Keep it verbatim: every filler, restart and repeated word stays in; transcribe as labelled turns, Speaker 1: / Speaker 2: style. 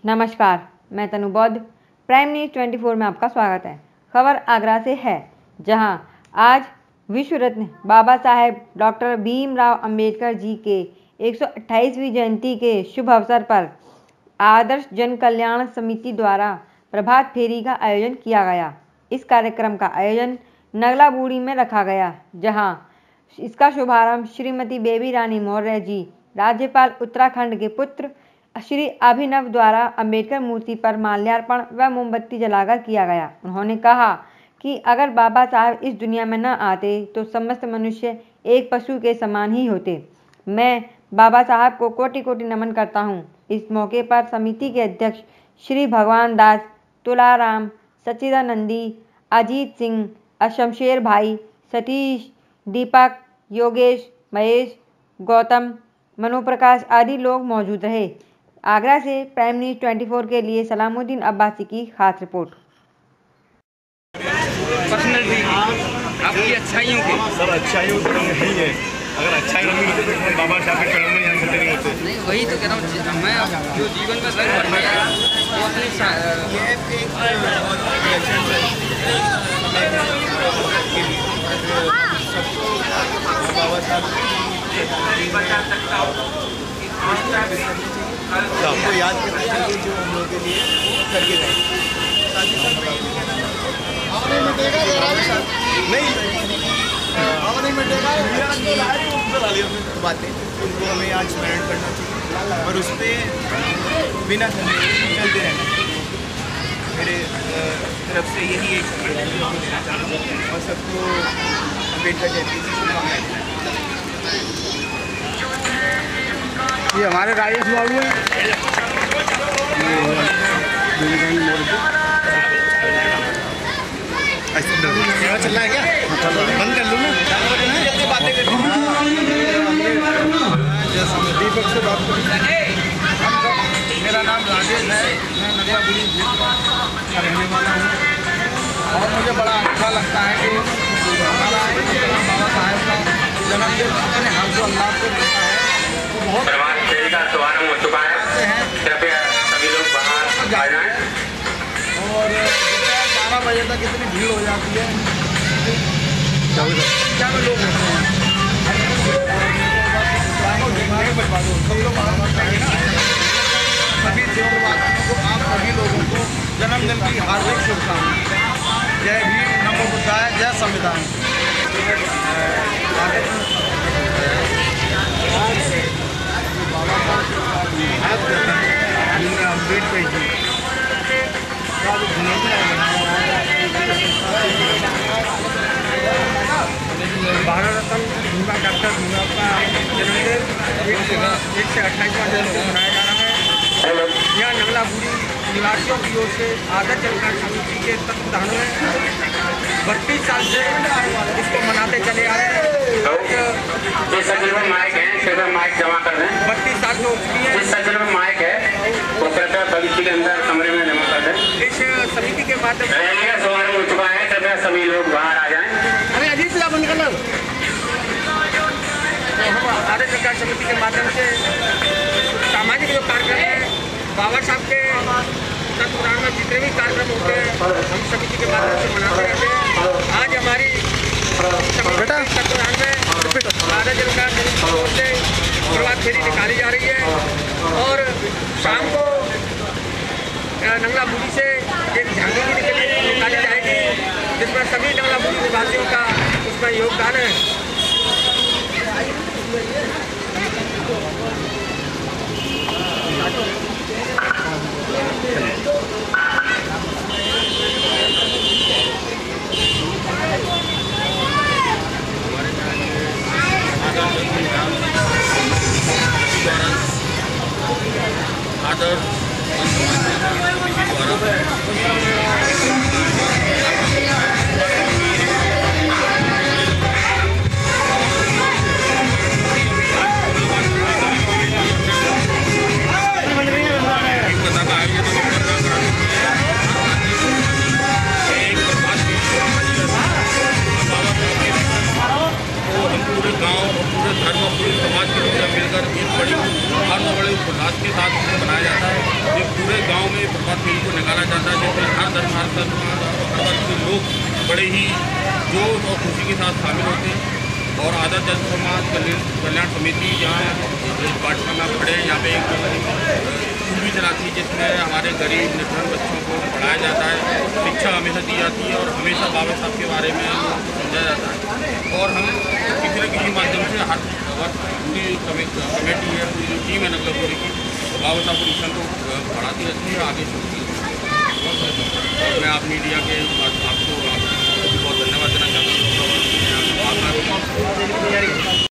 Speaker 1: नमस्कार, मैं तनु बौद्ध। प्राइम न्यूज़ चौबीस में आपका स्वागत है। खबर आगरा से है, जहां आज विश्व रत्न बाबा साहेब डॉक्टर भीमराव अंबेडकर जी के एक सौ अट्ठाईसवीं जयंती के शुभ अवसर पर आदर्श जन कल्याण समिति द्वारा प्रभात फेरी का आयोजन किया गया। इस कार्यक्रम का आयोजन नगला बूढ़ी में रखा गया, जहां इसका शुभारंभ श्रीमती बेबी रानी मौर्य जी, राज्यपाल उत्तराखंड के पुत्र श्री अभिनव द्वारा अंबेडकर मूर्ति पर माल्यार्पण व मोमबत्ती जलाकर किया गया। उन्होंने कहा कि अगर बाबा साहब इस दुनिया में न आते तो समस्त मनुष्य एक पशु के समान ही होते। मैं बाबा साहब को कोटि कोटि नमन करता हूं। इस मौके पर समिति के अध्यक्ष श्री भगवान दास, तुलाराम, सच्चिदानंदी, अजीत सिंह, शमशेर भाई, सतीश, दीपक, योगेश, महेश, गौतम, मनोप्रकाश आदि लोग मौजूद रहे। आगरा से प्राइम न्यूज़ चौबीस के लिए सलामुद्दीन अब्बासी की खास रिपोर्ट।
Speaker 2: पर्सनैलिटी आपकी अच्छाइयों के
Speaker 3: सब अच्छाइयों के रंग नहीं है। अगर अच्छाई रंग होते तो बाबा साहब के चरण में यहाँ खड़े नहीं होते।
Speaker 2: नहीं, वही तो कह रहा हूँ मैं। जो जीवन में रंग भरना है वो अपनी
Speaker 3: बाबा साहब आपको याद करना चाहिए, जो हम लोगों के लिए करके जाए। नहीं बातें उनको हमें आज स्मरण करना चाहिए और उस पर बिना चलते रहना चाहिए। मेरे तरफ से यही एक और सबको अम्बेडकर जयंती की शुभकामनाएं। ये हमारे राजेश बाबू हैं। क्या चल रहा है? क्या बंद कर लूँ मैं? जल्दी बातें कर दीपक से बात करूँ। मेरा नाम राजेश है, मैं नगला बूढ़ी का रहने वाला हूँ और मुझे बड़ा अच्छा लगता है कि हमारा बाबा साहेब का जन्मदिन अपने हर्षोल्लास से होता है।
Speaker 4: प्रभात फेरी का शुभारंभ हो चुका है। कृपया सभी लोग बाहर आ जाएं।
Speaker 3: और बारह बजे तक इतनी भीड़ हो जाती है, क्या लोग होते हैं। सब लोग सभी देशवासियों को, आप सभी लोगों को जन्मदिन की हार्दिक शुभकामनाएं। जय भीम, नमो बुद्धाय, जय संविधान। अम्बेडकर जी भारत रत्न भीमा डॉक्टर भीमराव का जन्मदिन एक से अट्ठाईसवां जन्मदिन मनाया जा रहा है। यहाँ नगला बूढ़ी निवासियों की ओर से आदर्श जन कल्याण समिति के तत्वाधान में बत्तीस साल से इसको मनाते चले आ रहे हैं।
Speaker 4: माइक है, माइक जमा कर दें।
Speaker 3: बत्तीस साल से हो चुकी है।
Speaker 4: इस सज्जन में माइक है, वो कृपया बगीचे के अंदर कमरे में जमा कर दें।
Speaker 3: इस समिति के माध्यम से
Speaker 4: रैली का शुभारंभ हो चुका है। कृपया सभी लोग बाहर आ जाएं।
Speaker 3: अरे अजीत से बंद कर लो। तो हम आदर्श जन कल्याण समिति के माध्यम से सामाजिक जो कार्यक्रम है, बाबा साहब के तत्वाधान में जितने भी कार्यक्रम होते हैं हम समिति के माध्यम से मनाते रहते हैं। आज हमारी तत्वाधान में आदर्श जन कल्याण समिति की ओर से प्रभात फेरी निकाली जा रही है और शाम को नगला बूढ़ी से एक झांकी भी निकली निकाली जाएगी, जिसमें सभी नगला बूढ़ी निवासियों का उसमें योगदान है।
Speaker 5: हर धर्म हर वर्ग के लोग बड़े ही जोश और खुशी के साथ शामिल होते हैं। और आदर जन समाज कल्याण समिति जहाँ पाटना में पढ़े, यहाँ पे एक स्कूल भी चलाती है जिसमें हमारे गरीब निर्धन बच्चों को पढ़ाया जाता है, शिक्षा हमेशा दी जाती है और हमेशा बाबा साहब के बारे में समझाया जाता है। और हम किसी न किसी माध्यम से हर वक्त पूरी कमेटी है, पूरी जो टीम है नगलापुरी की, बाबा साहब को मिशन को बढ़ाती रहती है, आगे चलती है। और मैं आप मीडिया के आपको बहुत धन्यवाद देना चाहता हूँ।